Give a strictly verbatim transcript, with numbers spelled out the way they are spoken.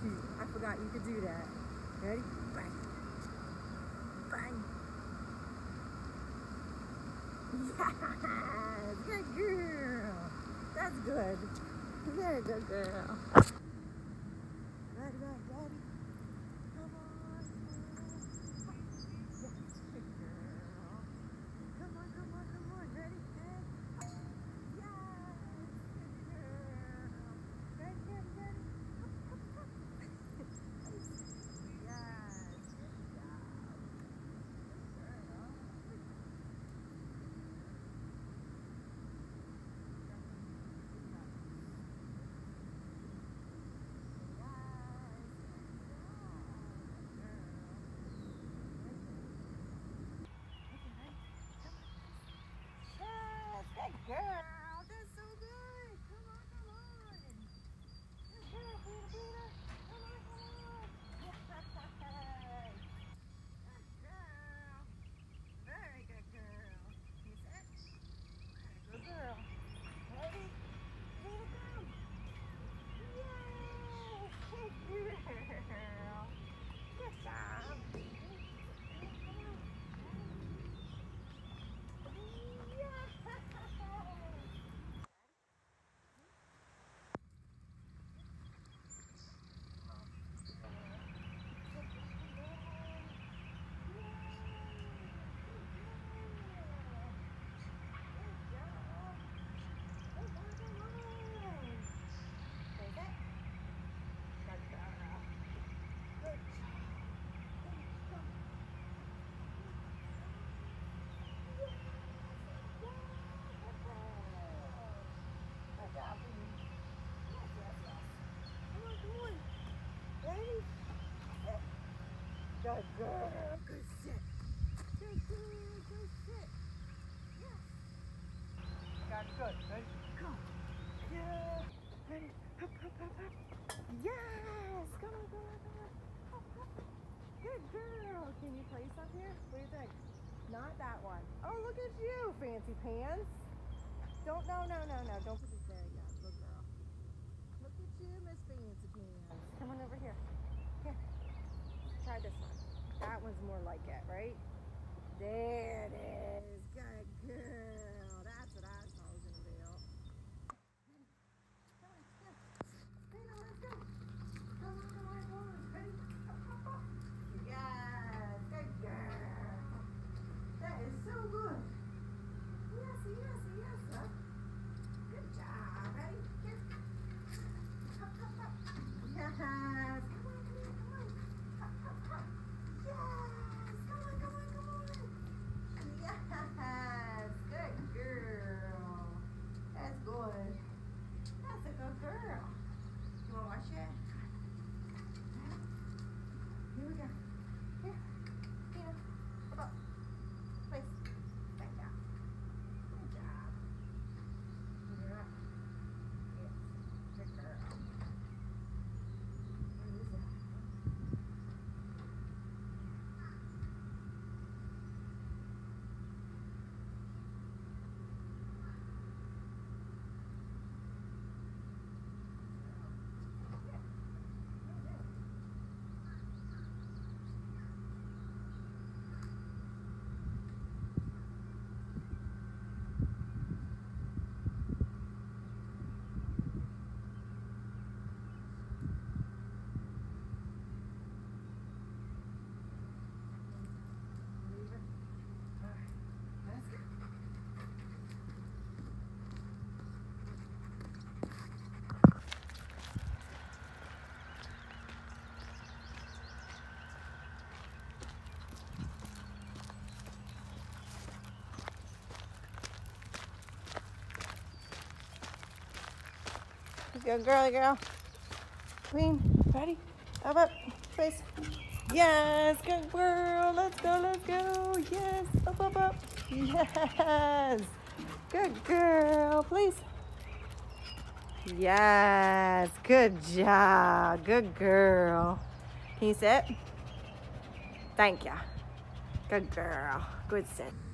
I forgot you could do that. Ready? Bang. Bang. Yes! Good girl. That's good. Very good girl. Ready, ready, ready. Come on. Yes, good girl. Come on, come on, come on. Ready? Hey. Yes, good girl. Ready, ready, ready. Up, up, up. Yes, good job. Good girl. Good girl, that's so good. Come on, come on. Good girl, Peter, Peter. Come on, come on. Yes. Good girl. Very good girl. You said? Very good girl. Ready? Peter, come. Yay! Good girl. Good job. Good girl. Good sit. Good girl. Good sit. Yes. Got good. Ready? Go. Yeah. Ready? Hop, hop, hop, hop. Yes. Come on, come on, come on. Hop, hop. Good girl. Can you place up here? What do you think? Not that one. Oh, look at you, fancy pants. Don't, no, no, no, no. Don't put this there. Yeah, good girl. Look at you, Miss Fancy Pants. Come on over here. Here. Try this one. That one's more like it, right? There it is. Good girl. That's what I was talking about. Come on, Zena, let's go. Come on, come on, come on. Ready? Hop, hop, hop. Yes, good girl. That is so good. Yes, yes, yes, huh? Good job. Ready? Here. Hop, hop, hop. Yes. Come on, come on, come on. Hop, hop, hop. Yes! Come on, come on, come on! Yes! Good girl! That's good. That's a good girl. You want to watch it? Here we go. Here. Here. Hold up. Place. Back down. Good job. Good girl. Yes. Good girl. What is that? Good girly girl. Queen, ready? Up, up, face. Yes, good girl. Let's go, let's go. Yes, up, up, up. Yes. Good girl, please. Yes, good job. Good girl. Can you sit? Thank you. Good girl. Good sit.